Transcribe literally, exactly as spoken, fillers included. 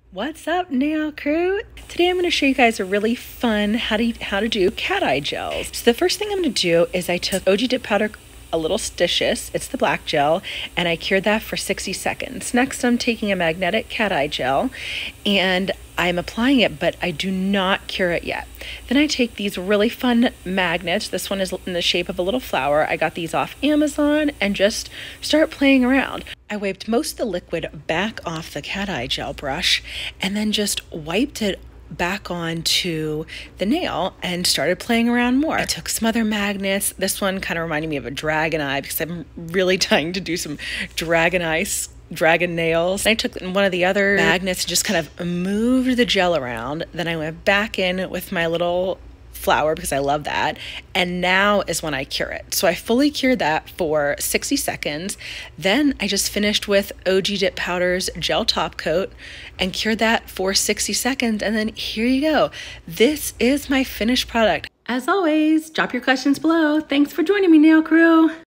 What's up, nail crew? Today I'm going to show you guys a really fun how to how to do cat eye gels. So the first thing I'm going to do is I took O G Dip Powder a little stitious, it's the black gel, and I cured that for sixty seconds. Next I'm taking a magnetic cat eye gel and I'm applying it, but I do not cure it yet. Then I take these really fun magnets. This one is in the shape of a little flower. I got these off Amazon and just start playing around. I wiped most of the liquid back off the cat eye gel brush and then just wiped it back onto the nail and started playing around more. I took some other magnets. This one kind of reminded me of a dragon eye because I'm really trying to do some dragon eye dragon nails. And I took one of the other magnets and just kind of moved the gel around. Then I went back in with my little flower because I love that, and now is when I cure it. So I fully cured that for sixty seconds. Then I just finished with O G Dip Powder's gel top coat and cured that for sixty seconds, and then here you go. This is my finished product. As always, drop your questions below. Thanks for joining me, nail crew.